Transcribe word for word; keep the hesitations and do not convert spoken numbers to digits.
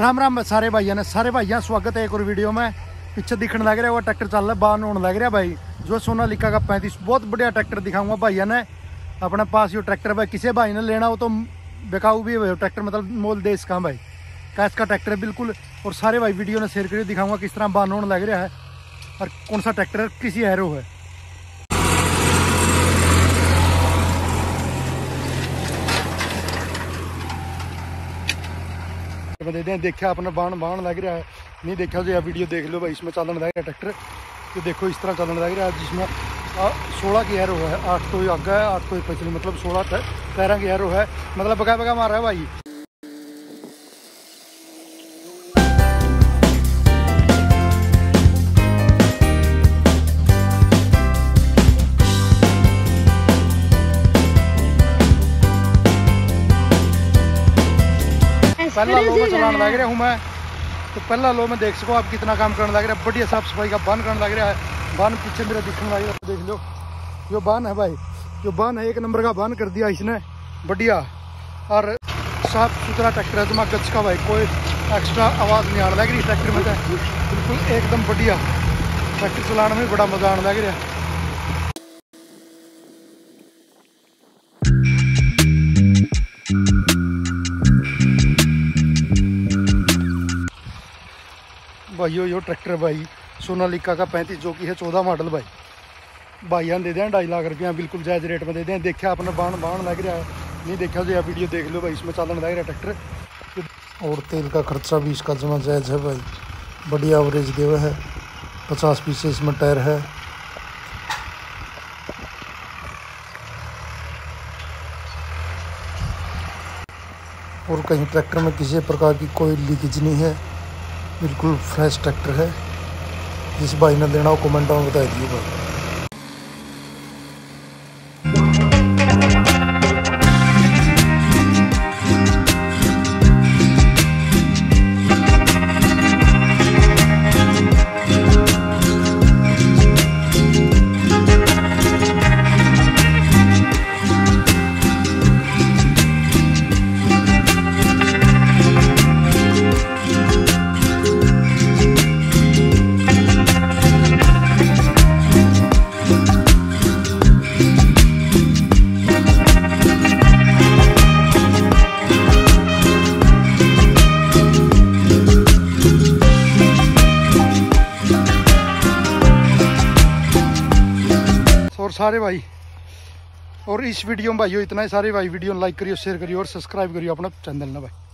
राम राम सारे भाइयों ने सारे भाइयों स्वागत है एक और वीडियो में। पीछे दिखने लग रहा है वो ट्रैक्टर चल रहा है, बाहर होने लग रहा है भाई जो सोनालिका का पैंतीस बहुत बढ़िया ट्रैक्टर दिखाऊंगा भाइयों ने अपने पास। ये ट्रैक्टर भाई किसी भाई ने लेना हो तो बेकाऊ भी है ट्रैक्टर, मतलब मोल दे इसका भाई कैश का ट्रैक्टर है बिल्कुल। और सारे भाई वीडियो ने शेयर करिए, दिखाऊंगा किस तरह बाहर होने लग रहा है और कौन सा ट्रैक्टर किसी हैरो है। देते हैं देखा अपना बाण बाण लग रहा है, नहीं देखा तो यह वीडियो देख लो भाई। इसमें चलन लग रहा है ट्रैक्टर, तो देखो इस तरह चलन लग रहा है जिसमें सोलह की एरो है, आठ तो आगे है आठ तो पिछली, मतलब सोलह पैरा की एरो है, मतलब बगा बगा मार रहा है भाई। पहला लो में चलाने लग रहा हूँ मैं, तो पहला लो में देख सको आप कितना काम करने लग रहा है। बढ़िया साफ सफाई का बान करने लग रहा है। बान पीछे मेरा दिखने लग रहा है, देख लो जो बान है भाई, जो बान है एक नंबर का बान कर दिया इसने बढ़िया। और साफ सुथरा ट्रैक्टर है तुम्हारा गच का भाई, कोई एक्स्ट्रा आवाज़ नहीं आने लग रही ट्रैक्टर में, बिल्कुल एकदम बढ़िया ट्रैक्टर चलाने में बड़ा मजा आने लग रहा है। भाई यो यो ट्रैक्टर भाई सोनालिका का पैंतीस जो कि है चौदह मॉडल भाई। भाइया दे दें ढाई लाख रुपया बिल्कुल जायज़ रेट में दे दें। देखा अपना बाण बाण लग रहा है, नहीं देखा तो यह वीडियो देख लो भाई, इसमें चलन लग रहा है ट्रैक्टर। और तेल का खर्चा भी इसका जमा जायज़ है भाई, बढ़िया एवरेज देवा है। पचास पीछे इसमें टायर है। और कहीं ट्रैक्टर में किसी प्रकार की कोई लीकेज नहीं है, बिल्कुल फ्रेश ट्रैक्टर है। जिस भाई ने लेना हो कमेंट में बता दिए भाई। और सारे भाई और इस वीडियो में भाइयों इतना ही। सारे भाई वीडियो लाइक करियो, शेयर करियो और सब्सक्राइब करियो अपना चैनल ना भाई।